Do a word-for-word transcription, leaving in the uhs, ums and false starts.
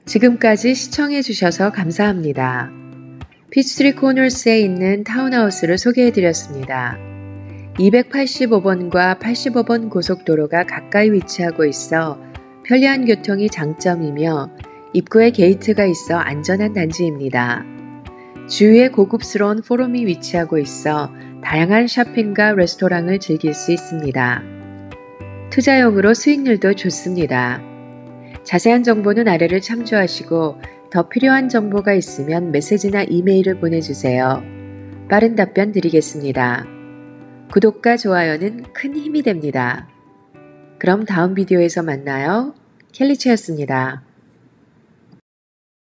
지금까지 시청해 주셔서 감사합니다. 피치트리 코너스에 있는 타운하우스를 소개해 드렸습니다. 이백팔십오 번과 팔십오 번 고속도로가 가까이 위치하고 있어 편리한 교통이 장점이며 입구에 게이트가 있어 안전한 단지입니다. 주위에 고급스러운 포럼이 위치하고 있어 다양한 쇼핑과 레스토랑을 즐길 수 있습니다. 투자용으로 수익률도 좋습니다. 자세한 정보는 아래를 참조하시고 더 필요한 정보가 있으면 메시지나 이메일을 보내주세요. 빠른 답변 드리겠습니다. 구독과 좋아요는 큰 힘이 됩니다. 그럼 다음 비디오에서 만나요. 켈리치였습니다.